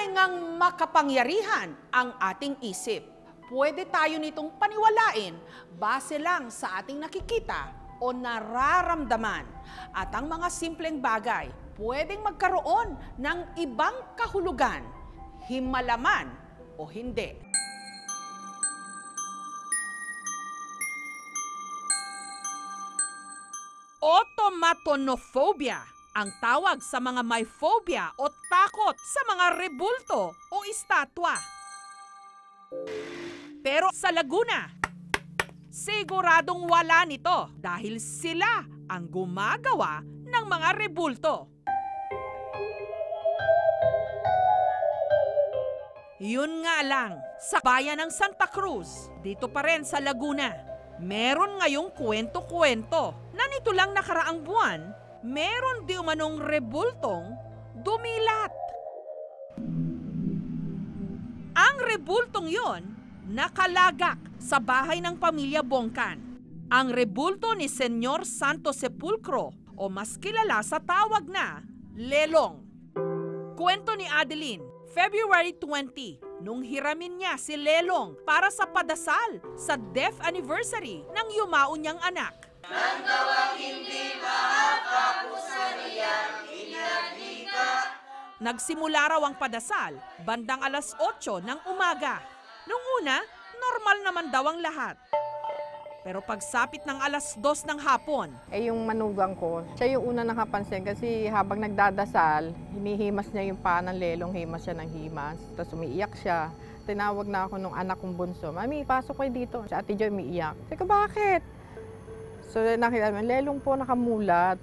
Tunay ngang makapangyarihan ang ating isip. Pwede tayo nitong paniwalain base lang sa ating nakikita o nararamdaman. At ang mga simpleng bagay pwedeng magkaroon ng ibang kahulugan, himalaman o hindi. Automatonophobia ang tawag sa mga may phobia o takot sa mga rebulto o estatwa. Pero sa Laguna, siguradong wala nito dahil sila ang gumagawa ng mga rebulto. Yun nga lang, sa bayan ng Santa Cruz, dito pa rin sa Laguna, meron ngayong kwento-kwento na nito lang nakaraang buwan, meron di umanong rebultong dumilat. Ang rebultong yon nakalagak sa bahay ng pamilya Bongkan. Ang rebulto ni Senyor Santo Sepulcro o mas kilala sa tawag na Lelong. Kwento ni Adeline, February 20, nung hiramin niya si Lelong para sa padasal sa death anniversary ng yumao niyang anak. Nang gawang hindi mahapapusan niya, inadika. Nagsimula raw ang padasal bandang alas 8 ng umaga. Nung una, normal naman daw ang lahat. Pero pagsapit ng alas 2 ng hapon, yung manugang ko, siya yung una nakapansin kasi habang nagdadasal, hinihimas niya yung paa ng Lelong, himas siya ng himas. Tapos umiiyak siya. Tinawag na ako nung anak kong bunso, "Mami, pasok kayo dito." Si Ate Joy umiiyak. Sabi ko, "Bakit?" So nakita namin, Lelong po nakamulat.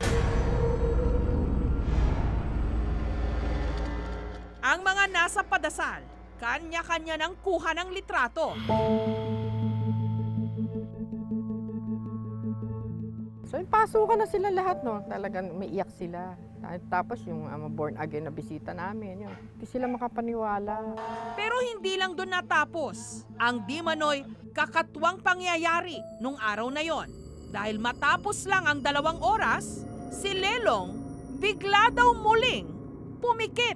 Ang mga nasa padasal, kanya-kanya ng kuha ng litrato. So pasukan na sila lahat, no? Talagang umiiyak sila. Tapos yung born again na bisita namin, yun. Hindi sila makapaniwala. Pero hindi lang doon natapos ang di manoy kakatwang pangyayari nung araw na yon. Dahil matapos lang ang 2 oras, si Lelong bigla daw muling pumikit.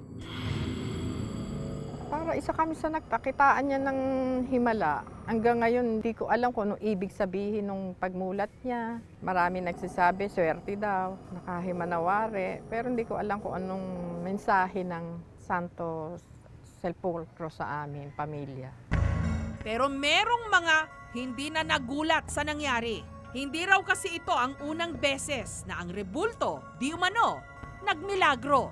Para isa kami sa nagpakitaan niya ng himala. Hanggang ngayon, hindi ko alam kung anong ibig sabihin ng pagmulat niya. Marami nagsasabi, swerte daw, nakahimanawari. Pero hindi ko alam kung anong mensahe ng Santo Sepulcro sa amin, pamilya. Pero merong mga hindi na nagulat sa nangyari. Hindi raw kasi ito ang unang beses na ang rebulto, di umano, nagmilagro.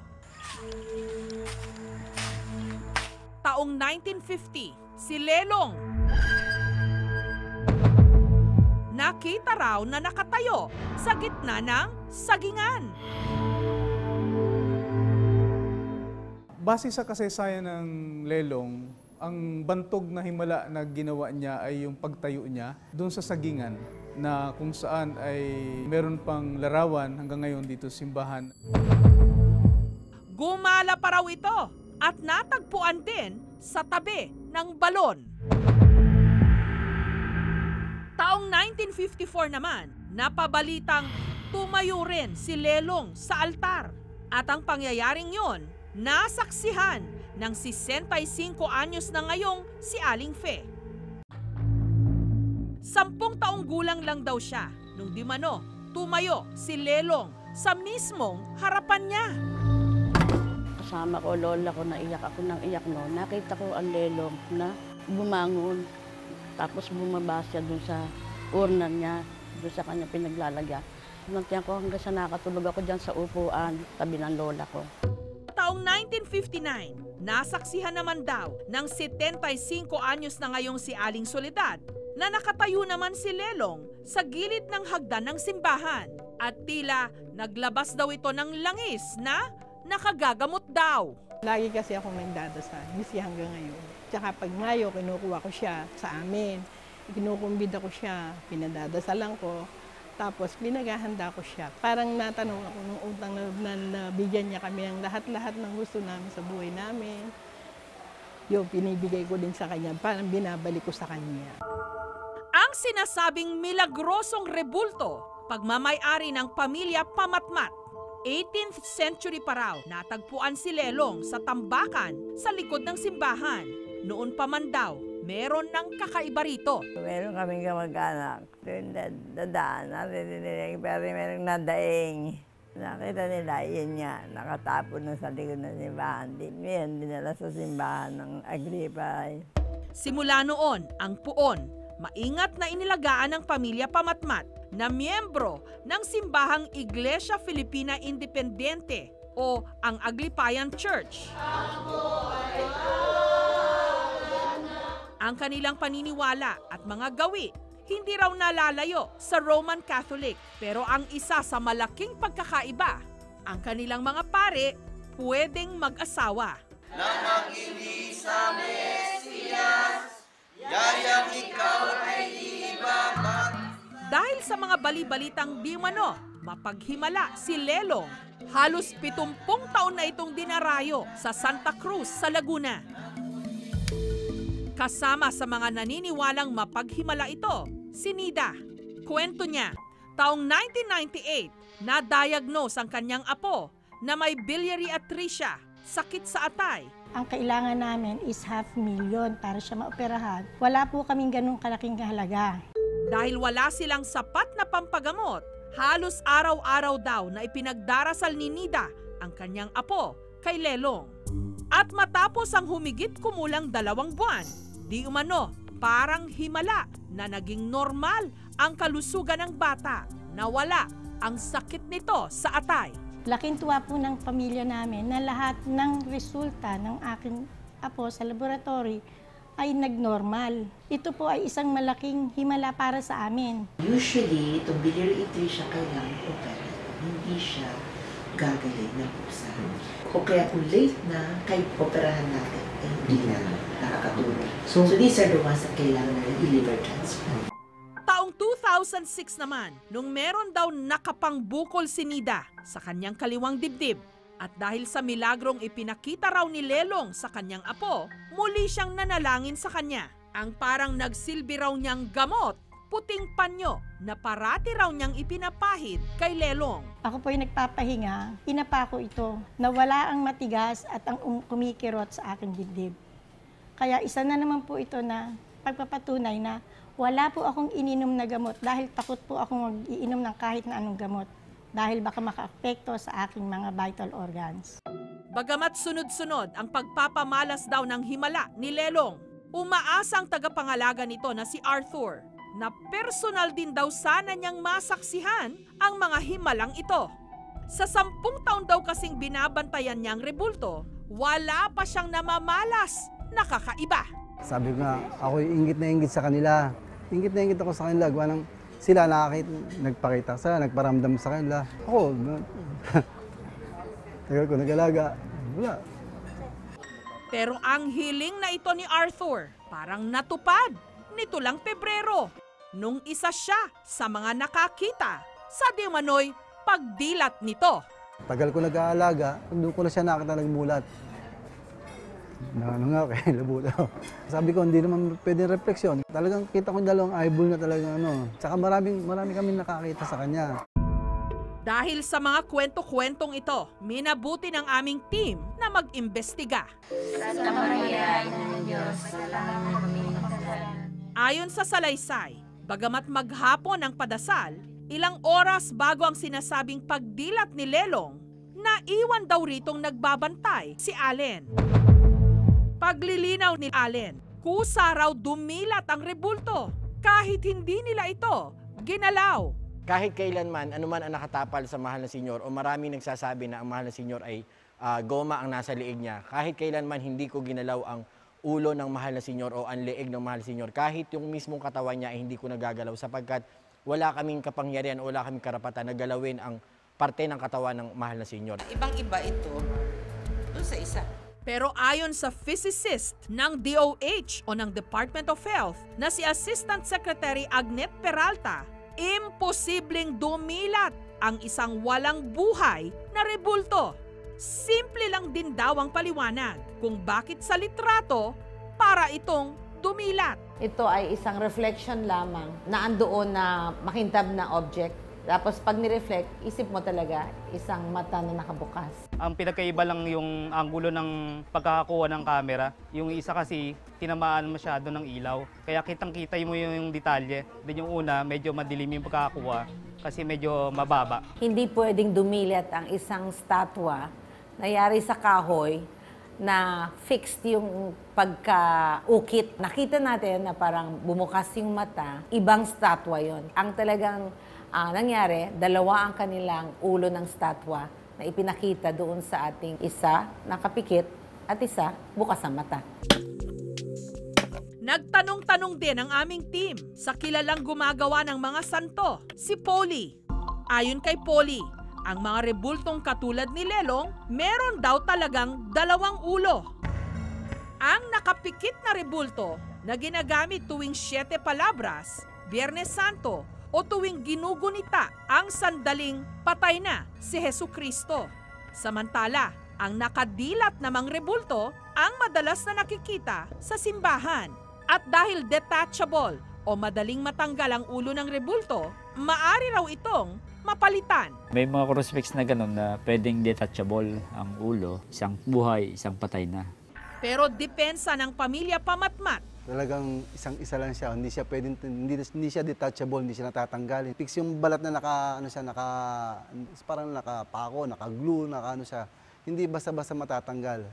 Taong 1950, si Lelong nakita raw na nakatayo sa gitna ng sagingan. Base sa kasaysayan ng Lelong, ang bantog na himala na ginawa niya ay yung pagtayo niya doon sa sagingan na kung saan ay meron pang larawan hanggang ngayon dito sa simbahan. Gumala pa raw ito at natagpuan din sa tabi ng balon. Taong 1954 naman, napabalitang tumayo rin si Lelong sa altar. At ang pangyayaring yon, nasaksihan ng 65 anyos na ngayong si Aling Fe. 10 taong gulang lang daw siya nung di mano tumayo si Lelong sa mismong harapan niya. Kasama ko, lola ko, naiyak ako ng iyak, no. Nakita ko ang Lelong na bumangon. Tapos bumaba siya dun sa urna niya, dun sa kanya pinaglalagyan. Nantiyan ko hanggang sa nakatulog ako dyan sa upuan, tabi ng lola ko. Taong 1959, nasaksihan naman daw ng 75 anyos na ngayong si Aling Soledad na nakatayo naman si Lelong sa gilid ng hagdan ng simbahan. At tila naglabas daw ito ng langis na nakagagamot daw. Lagi kasi ako nagdadasal, misi hanggang ngayon. Tsaka pag Mayo, kinukuha ko siya sa amin. Kinukumbida ko siya, pinadadasalan ko. Tapos pinaghahanda ko siya. Parang natanong ako nung utang na nabigyan niya kami ng lahat-lahat ng gusto namin sa buhay namin. Yung pinibigay ko din sa kanya, parang binabalik ko sa kanya. Ang sinasabing milagrosong rebulto, pagmamay-ari ng pamilya Pamatmat, 18th century pa raw, natagpuan si Lelong sa tambakan sa likod ng simbahan. Noon pa man daw, meron ng kakaiba rito. Meron kaming kamag-anak. Dadaan, pero merong nadaing. Nakita nila, yun nga, nakatapon na sa likod ng simbahan. Yan, dinala sa simbahan ng Agripa. Simula noon, ang puon, maingat na inilagaan ng pamilya Pamatmat na miyembro ng simbahang Iglesia Filipina Independiente o ang Aglipayan Church. Ang kanilang paniniwala at mga gawi hindi raw nalalayo sa Roman Catholic, pero ang isa sa malaking pagkakaiba, ang kanilang mga pare pwedeng mag-asawa. Nang mag-ibig sa Mesiyas, yayang ikaw ay ibabat. Dahil sa mga bali-balitang di umano, mapaghimala si Lelong. Halos 70 taon na itong dinarayo sa Santa Cruz sa Laguna. Kasama sa mga naniniwalang mapaghimala ito, si Nida. Kwento niya, taong 1998, na-diagnose ang kanyang apo na may biliary atresia, sakit sa atay. Ang kailangan namin is 500,000 para siya maoperahan. Wala po kaming ganung kalaking halaga. Dahil wala silang sapat na pampagamot, halos araw-araw daw na ipinagdarasal ni Nida ang kanyang apo kay Lelong. At matapos ang humigit kumulang 2 buwan, di umano parang himala na naging normal ang kalusugan ng bata. Nawala ang sakit nito sa atay. Laking tuwa po ng pamilya namin na lahat ng resulta ng aking apo sa laboratory ay nagnormal. Ito po ay isang malaking himala para sa amin. Usually, itong biliary atresia kailangan opera. Hindi siya gagaling ng pusa. O kaya kung late na, kahit operahan natin, eh, hindi na nakakatulong. So these are the ones that kailangan ng liver transplant. Taong 2006 naman, nung meron daw nakapangbukol si Nida sa kanyang kaliwang dibdib. At dahil sa milagrong ipinakita raw ni Lelong sa kanyang apo, muli siyang nanalangin sa kanya. Ang parang nagsilbi raw niyang gamot, puting panyo na parati raw niyang ipinapahid kay Lelong. Ako po ay nagpapahinga, pinapa ko ito, nawala ang matigas at ang kumikirot sa aking dibdib. Kaya isa na naman po ito na pagpapatunay na wala po akong ininom na gamot dahil takot po akong mag-iinom ng kahit na anong gamot dahil baka maka-apekto sa aking mga vital organs. Bagamat sunod-sunod ang pagpapamalas daw ng himala ni Lelong, umaasa ang tagapangalaga nito na si Arthur na personal din daw sana niyang masaksihan ang mga himalang ito. Sa 10 taon daw kasing binabantayan niyang rebulto, wala pa siyang namamalas na kakaiba. Sabi ko nga, ako'y inggit na inggit sa kanila. Inggit na inggit ako sa kanila. Gawa ng sila nagpakita sa nagparamdam sa kanila. Ako, tagal ko nag-alaga. Wala. Pero ang hiling na ito ni Arthur, parang natupad nito lang Pebrero, nung isa siya sa mga nakakita sa di umano'y pagdilat nito. Tagal ko nag-aalaga, doon ko na siya nakita nagmulat. Ano nga, kaya labuto. Sabi ko, hindi naman pwede refleksyon. Talagang kita ko yung 2 eyeball na talagang ano. Tsaka marami kami nakakita sa kanya. Dahil sa mga kwento-kwentong ito, minabuti ng aming team na mag-imbestiga. Ayon sa salaysay, bagamat maghapon ang padasal, ilang oras bago ang sinasabing pagdilat ni Lelong, naiwan daw ritong nagbabantay si Allen. Paglilinaw ni Allen, kusa raw dumilat ang rebulto kahit hindi nila ito ginalaw. Kahit kailanman, anuman ang nakatapal sa mahal na senyor o maraming nagsasabi na ang mahal na senyor ay goma ang nasa liig niya, kahit kailanman hindi ko ginalaw ang ulo ng mahal na senyor o ang liig ng mahal na senyor, kahit yung mismong katawan niya ay hindi ko nagagalaw sapagkat wala kaming kapangyarihan o wala kaming karapatan na galawin ang parte ng katawan ng mahal na senyor. Ibang-iba ito doon sa isa. Pero ayon sa physicist ng DOH o ng Department of Health na si Assistant Secretary Agnet Peralta, imposibleng dumilat ang isang walang buhay na rebulto. Simple lang din daw ang paliwanag kung bakit sa litrato para itong dumilat. Ito ay isang reflection lamang na andoon na makintab na object Tapos pag nireflect, isip mo talaga isang mata na nakabukas. Ang pinagkaiba lang yung anggulo ng pagkakakuha ng camera. Yung isa kasi tinamaan masyado ng ilaw. Kaya kitang-kita mo yung detalye. Then yung una, medyo madilim yung pagkakakuha kasi medyo mababa. Hindi pwedeng dumilat ang isang statwa na yari sa kahoy na fixed yung pagkaukit. Nakita natin na parang bumukas yung mata, ibang statwa yon. Ang talagang nangyari, dalawa ang kanilang ulo ng statwa na ipinakita doon sa ating isa nakapikit at isa bukas ang mata. Nagtanong-tanong din ang aming team sa kilalang gumagawa ng mga santo, si Polly. Ayon kay Polly, ang mga rebultong katulad ni Lelong, meron daw talagang dalawang ulo. Ang nakapikit na rebulto na ginagamit tuwing 7 Palabras, Biyernes Santo, o tuwing ginugunita ang sandaling patay na si Hesukristo. Samantala, ang nakadilat namang rebulto ang madalas na nakikita sa simbahan. At dahil detachable o madaling matanggal ang ulo ng rebulto, maari raw itong mapalitan. May mga crucifix na gano'n na pwedeng detachable ang ulo, isang buhay, isang patay na. Pero depensa ng pamilya Pamatmat. Talagang isang-isa lang siya, hindi siya pwedeng, hindi siya detachable, hindi siya natatanggal. Fix yung balat na parang nakapako, nakaglue, siya. Hindi basta-basta matatanggal.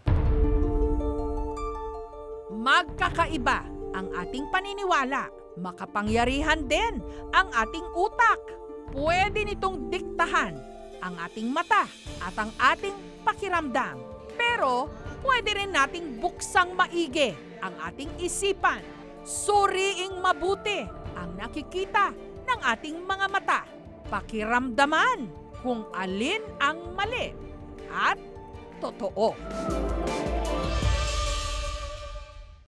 Magkakaiba ang ating paniniwala. Makapangyarihan din ang ating utak. Pwede nitong diktahan ang ating mata at ang ating pakiramdam. Pero pwede rin nating buksang maigi ang ating isipan. Suriing mabuti ang nakikita ng ating mga mata. Pakiramdaman kung alin ang mali at totoo.